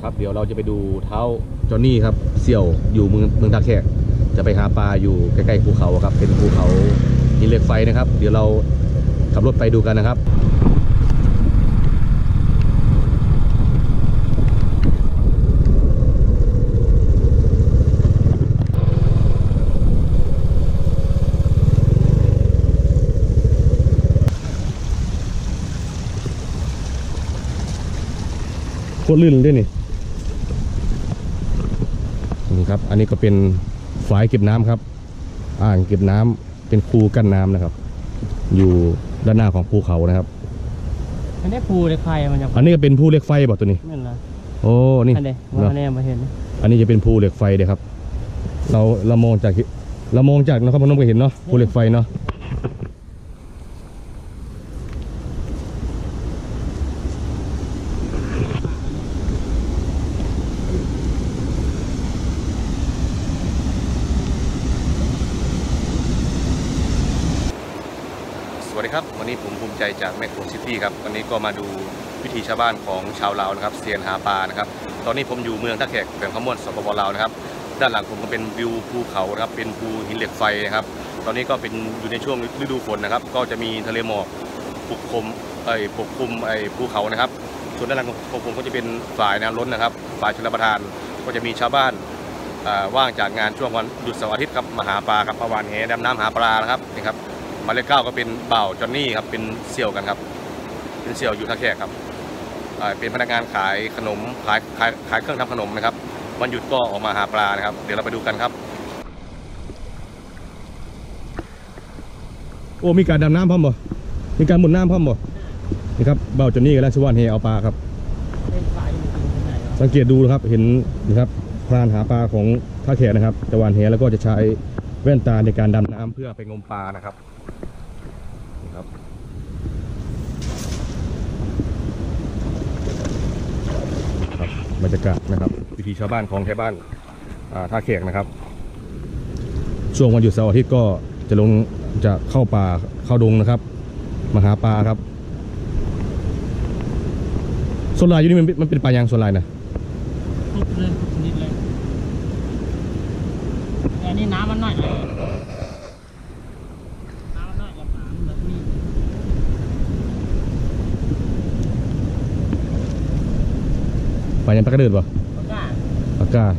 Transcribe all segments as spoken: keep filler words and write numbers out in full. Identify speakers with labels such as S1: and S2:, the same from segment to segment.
S1: ครับเดี๋ยวเราจะไปดูเท้าจอนนี่ครับเสี่ยวอยู่เมืองเมืองท่าแขกจะไปหาปลาอยู่ใกล้ๆภูเขาครับเป็นภูเขาหินเหล็กไฟนะครับเดี๋ยวเราขับรถไปดูกันนะครับโคตรลื่นด้วยนี่นี่ครับอันนี้ก็เป็นฝายเก็บน้ำครับอ่างเก็บน้ำเป็นคูกั้นน้ำนะครับอยู่ด้านหน้าของภูเขานะครับ
S2: อันนี้ภูเหล็กไฟมันจะ
S1: อันนี้ก็เป็นภูเหล็กไฟบอกตัวนี้
S2: นั่นแหละ
S1: โอ้นี่
S2: อันนี้มาแน่มาเห็น
S1: อันนี้จะเป็นภูเหล็กไฟเด้ครับเราเรามองจากเรามองจากนครพนมก็เห็นเนาะภูเหล็กไฟเนาะสวัสดีครับวันนี้ผมภูมิใจจากแมคโครซิตี้ครับวันนี้ก็มาดูวิถีชาวบ้านของชาวลาวนะครับเซียนหาปลานะครับตอนนี้ผมอยู่เมืองท่าแขกแขวงขมวนสปปลาวนะครับด้านหลังผมก็เป็นวิวภูเขานะครับเป็นภูหินเหล็กไฟนะครับตอนนี้ก็เป็นอยู่ในช่วงฤดูฝนนะครับก็จะมีทะเลหมอกปกคลุมไอ้ปกคลุมไอ้ภูเขานะครับส่วนด้านหลังของผมก็จะเป็นฝ่ายน้ำล้นนะครับฝ่ายชลประทานก็จะมีชาวบ้านว่างจากงานช่วงวันหยุดเสาร์อาทิตย์ครับมาหาปลาครับประวานแหดำน้ำหาปลานะครับนี่ครับหมายเลขเก้าก็เป็นบ่าวจอนนี่ครับเป็นเสี่ยวกันครับเป็นเสี่ยวอยู่ท่าแขกครับเป็นพนักงานขายขนมขายขายขายเครื่องทำขนมนะครับวันหยุดก็ออกมาหาปลานะครับเดี๋ยวเราไปดูกันครับโอ้มีการดำน้ำพร้อมบ่มีการหมุนน้ำพร้อมบ่นี่ครับบ่าวจอนนี่กับราชวานเฮเอาปลาครับสังเกตดูนะครับเห็นนะครับพรานหาปลาของท่าแขกนะครับจะวานเฮแล้วก็จะใช้แว่นตาในการดำน้ำเพื่อไปงมปลานะครับครับบรรยากาศนะครับวิถีชาวบ้านของแถวบ้านท่าแขกนะครับช่วงวันหยุดเสาร์อาทิตย์ก็จะลงจะเข้าป่าเข้าดงนะครับมาหาปลาครับส่วนลายอยู่นี่มันมันเป็นปลายางส่วนลายนะ
S2: ทุกเลยทุกชนิดเลยอันนี้น้ำมันน้อย
S1: ปลายังปลากระเดิดป่ะปลากา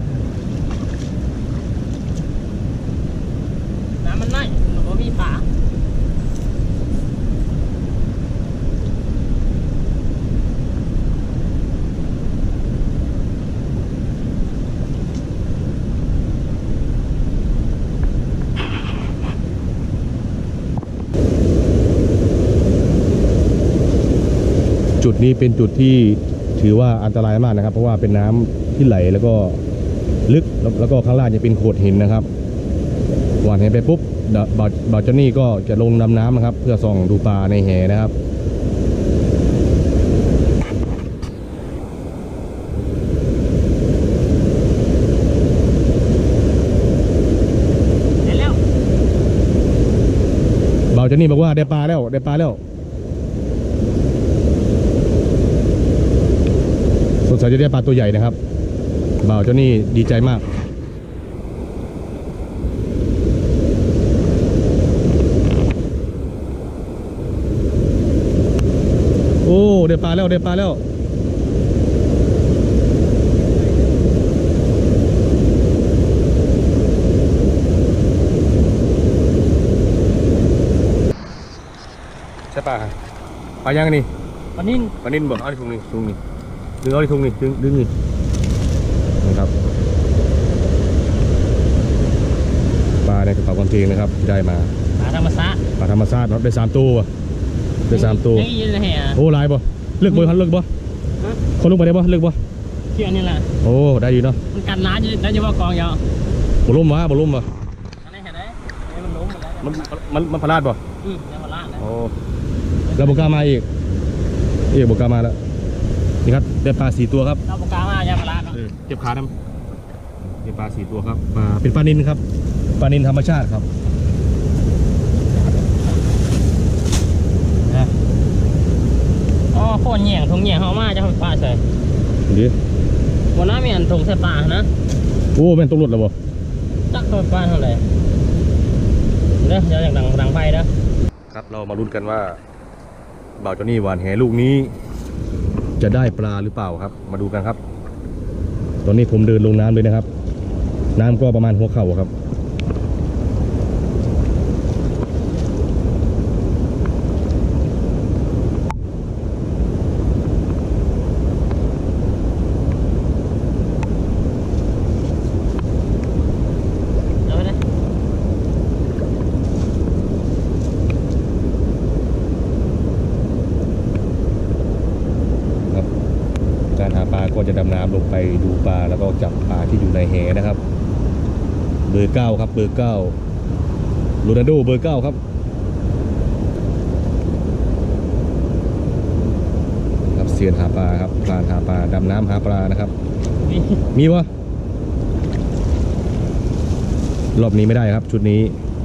S2: น้ำมันน้อยหรือว่ามีปลา
S1: จุดนี้เป็นจุดที่ถือว่าอันตรายมากนะครับเพราะว่าเป็นน้ำที่ไหลแล้วก็ลึกแล้วก็ข้างล่างจะเป็นโขดหินนะครับหวานแหไปปุ๊บบ่าวจอนนี่ก็จะลงดำน้ำนะครับเพื่อส่องดูปลาในแหนะครับบ่าวจอนนี่บอกว่าได้ปลาแล้วได้ปลาแล้วสงสัยจะได้ปลาตัวใหญ่นะครับบ่าวเจ้านี่ดีใจมากโอ้ได้ปลาแล้วได้ปลาแล้วใช่ปลาปลายังนี่
S2: ปลานิ่น
S1: ปลานิ่นบอกเอาที่ถุงนี้ถุงนี้ดึงเอาที่ทุ่งนี่ดึงดึงนี่นะครับปลาในกระเป๋ากางเกงนะครับที่ได้มา
S2: ปลาธรรมชาติ
S1: ปลาธรรมชาติเนาะได้สามตัวได้สามตัวโอ้ลายบ่เลือกบ่เขาเลือกบ่คนลงไปได้บ่เลือกบ่
S2: เที่ยนี่แหละ
S1: โอ้ได้อยู่เนาะ
S2: มันกันน้ำได้เฉพาะกองยาว
S1: บ่ล้มวะบ่ล้มวะ
S2: อันนี้เห็นไหมมันล้มหมดแล้ว
S1: มันมันมันพลาดบ่
S2: อืมมันพลาดนะ
S1: โอ้แล้วบุกกามาอีกอีกบุกกามาแล้วนี่ครับได้ปลาสี่ตัวครับ
S2: เราปลามาย่าปลา
S1: เจ็บขาดำได้ปลาสี่ตัวครับปลาเป็นปลานิลครับปลานิลธรรมชาติครับ
S2: อ๋อโคนเหยี่ยงทงเหยี่ยงเขามาจะทำปลาใส่
S1: ดี
S2: วันนั้นมีอันทงใส่ปลานะ
S1: โอ้แม่นตกรถแล้วบ่
S2: จักปลาเท่าไหร่เด้อเดี๋ยวอย่างดังดังไฟเด้อ
S1: ครับเรามาลุ้นกันว่าบ่าวเจ้านี่หวานแหลูกนี้จะได้ปลาหรือเปล่าครับมาดูกันครับตอนนี้ผมเดินลงน้ำเลยนะครับน้ำก็ประมาณหัวเข่าครับ
S2: เอาไปเลย
S1: ครับการหาปลาก็จะดำน้ำลงไปดูปลาแล้วก็จับปลาที่อยู่ในแหนะครับเบอร์เก้าครับเบอร์เก้าโรนัลโดเบอร์เก้าครับครับเซียนหาปลาครับพลานหาปลาดำน้ำหาปลานะครับ
S2: มี
S1: มีวะรอบนี้ไม่ได้ครับชุดนี้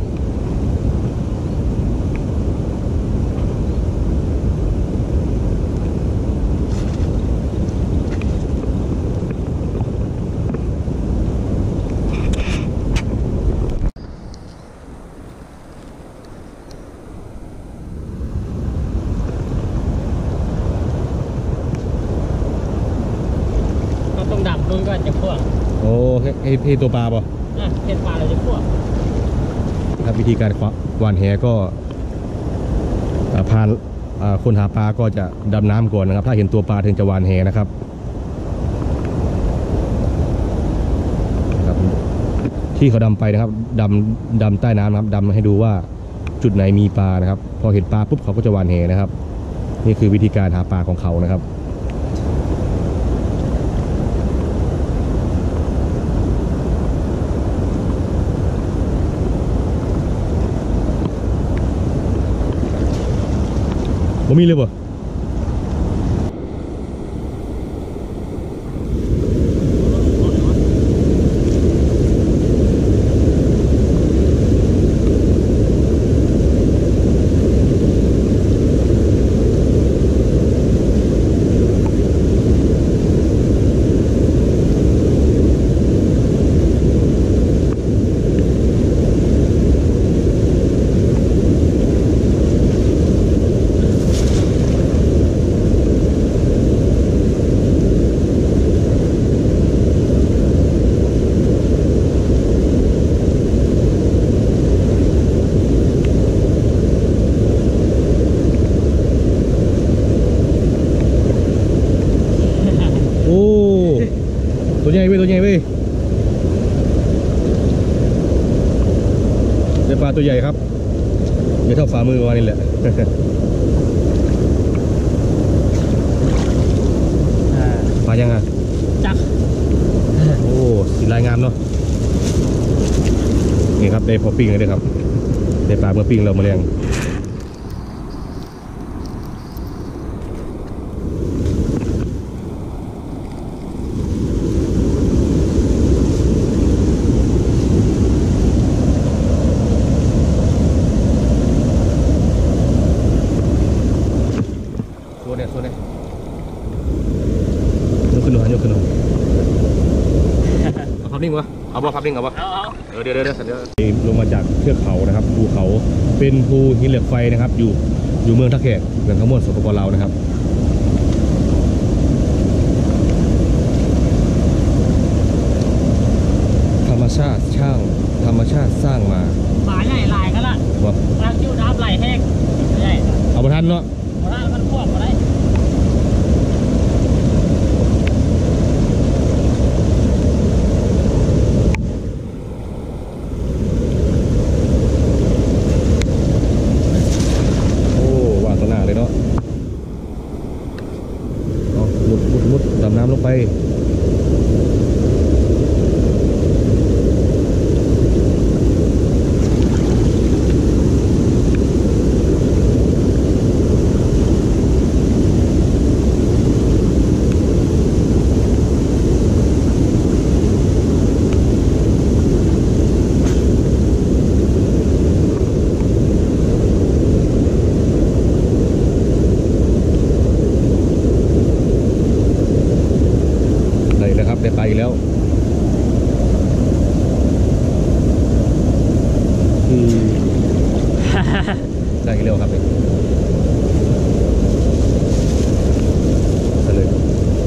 S2: เราต้องดับมันก็จะพ่วง
S1: โอ้ให้ให้ให้ตัวปลาป่ะ
S2: อ่ะเห็ดปลาเราจะพ่วง
S1: ครับวิธีการหว่านแหก็อ่าพานอ่าคนหาปลาก็จะดำน้ำก่อนนะครับถ้าเห็นตัวปลาถึงจะหว่านแหนะครับครับที่เขาดำไปนะครับดำดำใต้น้ำนะครับดำให้ดูว่าจุดไหนมีปลานะครับพอเห็นปลาปุ๊บเขาก็จะหว่านแหนะครับนี่คือวิธีการหาปลาของเขานะครับบ่มีเลยบ่โอ้ตัวใหญ่เว้ยตัวใหญ่เว้ยได้ปลาตัวใหญ่ครับเดี๋ยวเท่าฝ่ามือประมาณนี้แหละ ปลายังอ่ะ
S2: จัก
S1: โอ้สีลายงามเนาะนี่ครับได้พอปิ้งเลยด้วยครับได้ปลาเมื่อปิ้งเรามาเลี้ยงโซนเนี่ยโซนเนี่ยยกขึ้นหน่อยยกขึ้นหน่อยเอาพับนิ่งวะเอาบ่พับนิ่งเอาบ่
S2: เอาเอา
S1: เออเดี๋ยวเดี๋ยวเดี๋ยวเดี๋ยวลงมาจากเทือกเขานะครับภูเขาเป็นภูหินเหล็กไฟนะครับอยู่อยู่เมืองท่าแขกเมืองขมวนสปปลาวนะครับธรรมชาติช่างธรรมชาติสร้างมา
S2: ปลาใหญ่ลายก็ละ
S1: ว่า
S2: รักจิ้วดับไหลแห้งใหญ่
S1: เอาประทันเนาะ
S2: เพราะว่ามันพ่วงมาได้
S1: โอ้ว่าต่อหน้าเลยเนาะเอามุดมุดมุดดำน้ำลงไปได้ไปอีกแล้วอืม ได้อีกแล้วครับไปเลย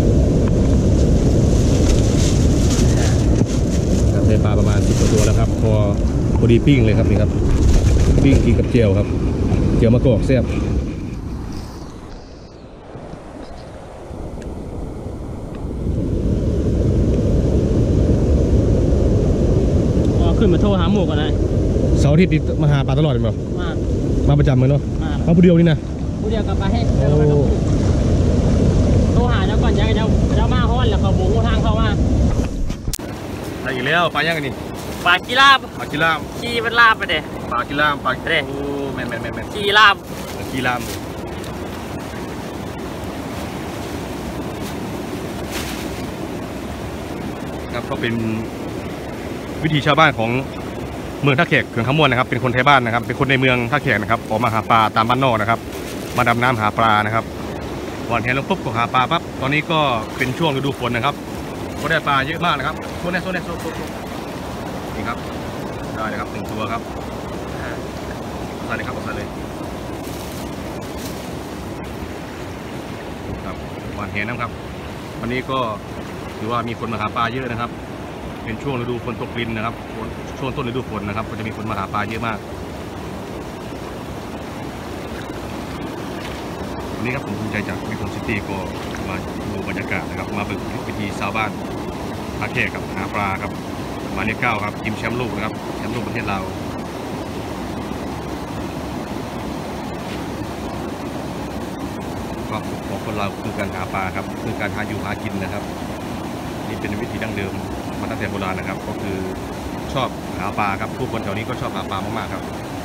S1: ครับได้ปลาประมาณสิบตัวแล้วครับพอพอดีปิ้งเลยครับนี่ครับปิ้งกินกับเจียวครับเจียวมะกอกแซ่บ
S2: ขึ้นมาโทรหาหมูก่อนนะ
S1: เสาร์อาทิตย์มาหาปลาตลอดเลยมั้ย
S2: มา
S1: มาประจำเลยเนาะ
S2: มา
S1: มาผู้เดียวนี่นะ
S2: ผู้เดียวกลับไปให้เดี๋ยวไปกับผู้โทรหาเจ้าก่อนยังเจ้าเจ้ามาฮ้อนแล้วเขาบุกทางเข้ามา
S1: ได้อีกแล้วปลาย่างกันนี่
S2: ปลากีฬาบ
S1: ปลากีราม
S2: ขี่เป็นลาบไปเด้
S1: ปลากีรามปลา
S2: เด้
S1: โอ้แม่นแม่นแม่นแม่น
S2: ขี่ลาบ
S1: ปลากีรามครับก็เป็นวิถีชาวบ้านของเมืองท่าแขกเขื่อนขมวนนะครับเป็นคนไทยบ้านนะครับเป็นคนในเมืองท่าแขกนะครับออกมาหาปลาตามบ้านนอกนะครับมาดำน้ำหาปลานะครับวันเห็นลงปุ๊บก็หาปลาปั๊บตอนนี้ก็เป็นช่วงฤดูฝนนะครับก็ได้ปลาเยอะมากนะครับโซนนี้โซนนี้โซนโซนนี่ครับได้เลยครับหนึ่งตัวครับใส่เลยครับใส่เลยครับวันเห็นนะครับวันนี้ก็ถือว่ามีคนมาหาปลาเยอะนะครับเป็นช่วงฤดูฝนตกดินนะครับช่วงต้นฤดูฝนนะครับก็จะมีคนมาหาปลาเยอะมากวันนี้ครับผมภูมิใจจากวิทยซิตี้ก็มาดูบรรยากาศนะครับมาบึกวิธีชาวบ้านท่าแขกกับหาปลาครับมาเลขเก้าครับทีมแชมป์โลกนะครับแชมป์โลกประเทศลาวความสุขของคนเราคือการหาปลาครับคือการหาอยู่หากินนะครับนี่เป็นวิธีดั้งเดิมมาตั้งแต่โบราณนะครับก็คือชอบหาปลาครับผู้คนแถวนี้ก็ชอบหาปลามากๆครับ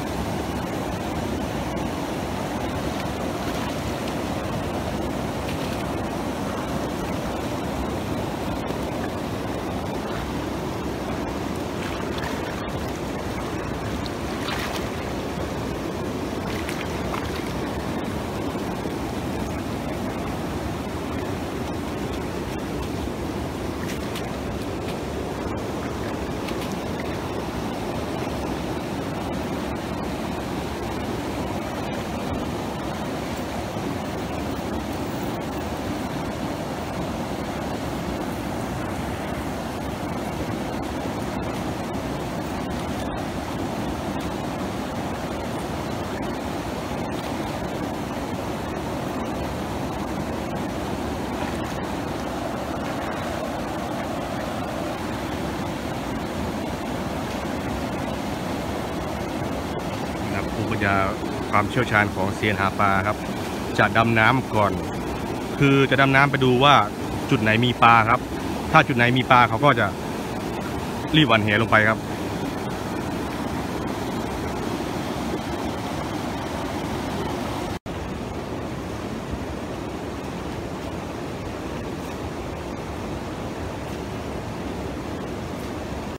S1: ภูมิปัญญาความเชี่ยวชาญของเซียนหาปลาครับจะดำน้ำก่อนคือจะดำน้ำไปดูว่าจุดไหนมีปลาครับถ้าจุดไหนมีปลาเขาก็จะรีบหว่านแหลงไปครับ